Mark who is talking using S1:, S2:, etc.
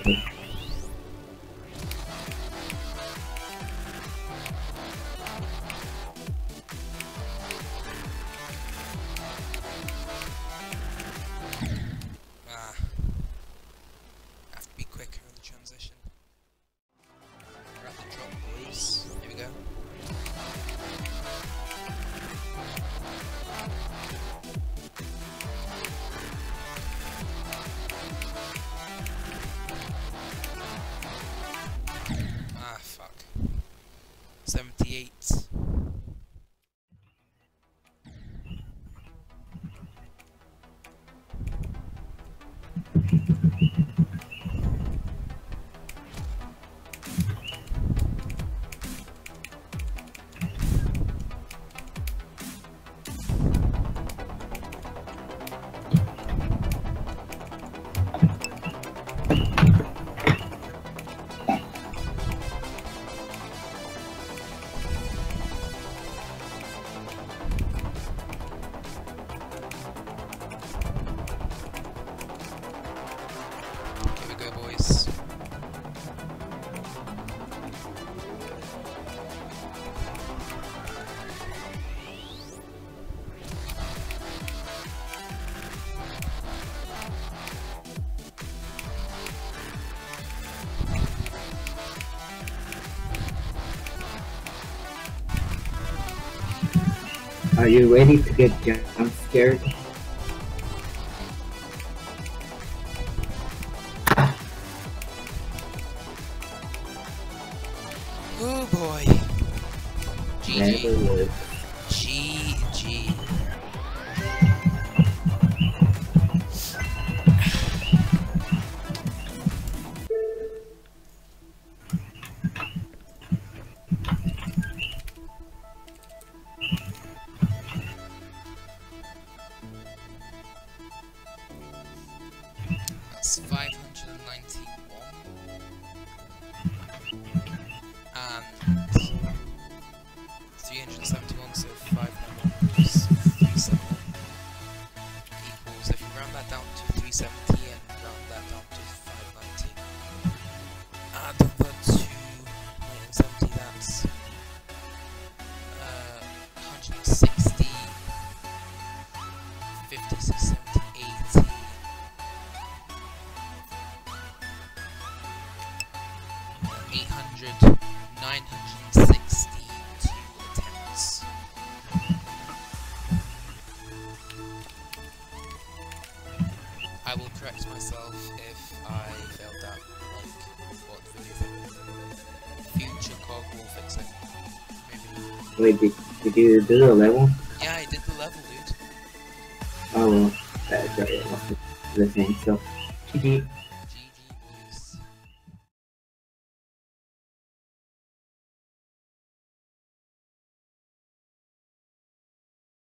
S1: Have to be quicker in the transition. We're at the drop, boys. Here we go. Ah, fuck. 78. Here we go, boys.
S2: Are you ready to get jump scared?
S1: Oh boy.
S2: Never
S1: GG.
S2: would.
S1: GG. That's 591. And 371, so 591 plus 371 equals, if you round that down to 370 and round that down to 590, add that to 970, that's 160, 50, 60, 70, 80, 800, 962 attempts. I will correct myself if I failed that, like, what video thing. Future cog will fix it. Maybe.
S2: Wait, did you do the level?
S1: Yeah, I did the level, dude.
S2: Oh well, that's right, it must be the same, so GG.